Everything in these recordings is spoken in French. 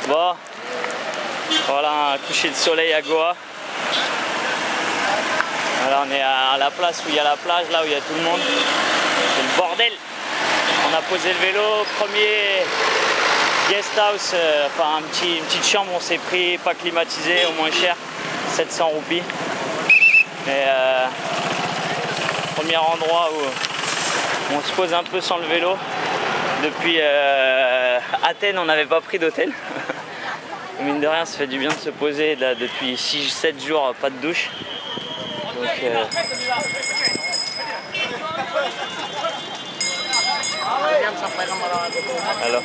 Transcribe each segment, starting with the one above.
Bon, voilà un coucher de soleil à Goa. Voilà, on est à la place où il y a la plage, là où il y a tout le monde. C'est le bordel. On a posé le vélo, premier guest house, enfin une petite chambre, on s'est pris, pas climatisé, au moins cher, 700 roupies. Et premier endroit où on se pose un peu sans le vélo. Depuis Athènes, on n'avait pas pris d'hôtel. Mine de rien, ça fait du bien de se poser là depuis 6-7 jours, pas de douche. Donc, alors.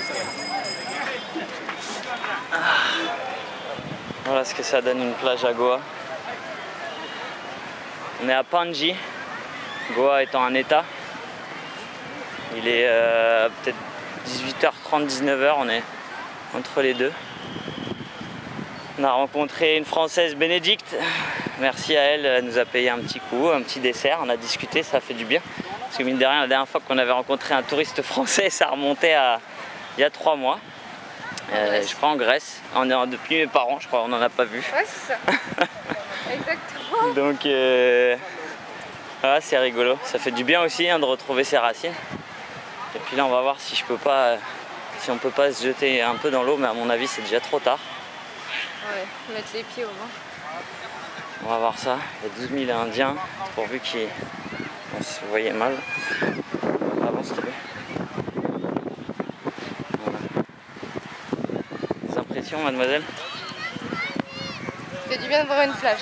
Voilà ce que ça donne une plage à Goa. On est à Panji, Goa étant un état. Il est peut-être 18h30, 19h, on est entre les deux. On a rencontré une Française, Bénédicte. Merci à elle, elle nous a payé un petit coup, un petit dessert, on a discuté, ça fait du bien. Parce que mine de rien, la dernière fois qu'on avait rencontré un touriste français, ça remontait à il y a 3 mois. Je crois en Grèce. Depuis mes parents, je crois, on n'en a pas vu. Ouais, c'est ça. Exactement. Donc, voilà, c'est rigolo. Ça fait du bien aussi hein, de retrouver ses racines. Et puis là, on va voir si on peut pas se jeter un peu dans l'eau, mais à mon avis, c'est déjà trop tard. Ouais, mettre les pieds au moins. On va voir ça. Il y a 12 000 Indiens, pourvu qu'ils se voyaient mal. Avance, s'il te plaît. Voilà. Des impressions, mademoiselle? Ça fait du bien de voir une plage.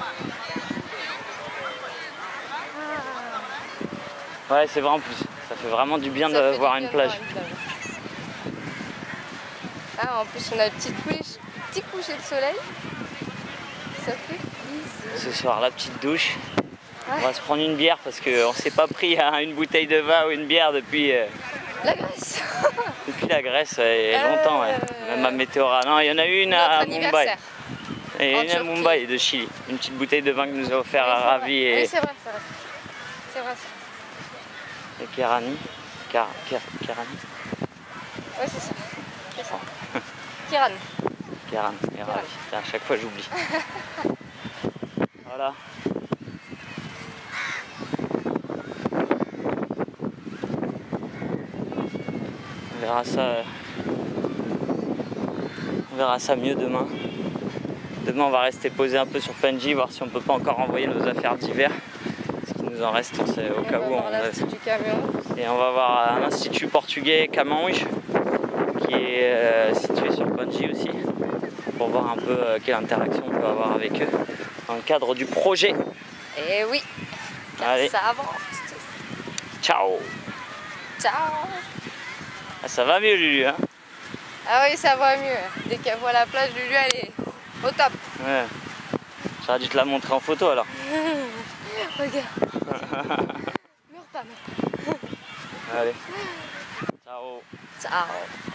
Ouais, c'est vrai en plus. Ça fait vraiment du bien de voir une plage. Ah, en plus, on a le petit coucher de soleil. Ça fait plaisir. Ce soir, la petite douche. Ouais. On va se prendre une bière parce qu'on ne s'est pas pris une bouteille de vin ou une bière depuis... La Grèce. Depuis la Grèce, il y a longtemps. Ouais. Même à Météora. Non, il y en a eu une à Mumbai. Et une à Mumbai de Chili. Une petite bouteille de vin que nous a offert à Ravi et... Oui, c'est vrai, c'est vrai. C'est vrai, ça. Et Kerani. Kerani. Ouais, c'est ça. C'est ça. Kiran. Kiran et Ravi. À chaque fois, j'oublie. Voilà. On verra ça mieux demain. Demain, on va rester posé un peu sur Panji, voir si on peut pas encore envoyer nos affaires d'hiver. Ce qui nous en reste, c'est au cas où on Et on va voir un institut portugais, Camões, qui est situé sur Panji aussi, pour voir un peu quelle interaction on peut avoir avec eux dans le cadre du projet. Et oui, allez, ça avance. Ciao. Ciao. Ah, ça va mieux, Lulu, hein? Ah oui, ça va mieux. Dès qu'elle voit la plage, Lulu, elle est au top. Ouais. J'aurais dû te la montrer en photo alors. Regarde. Meurs pas. Allez. Ciao. Ciao.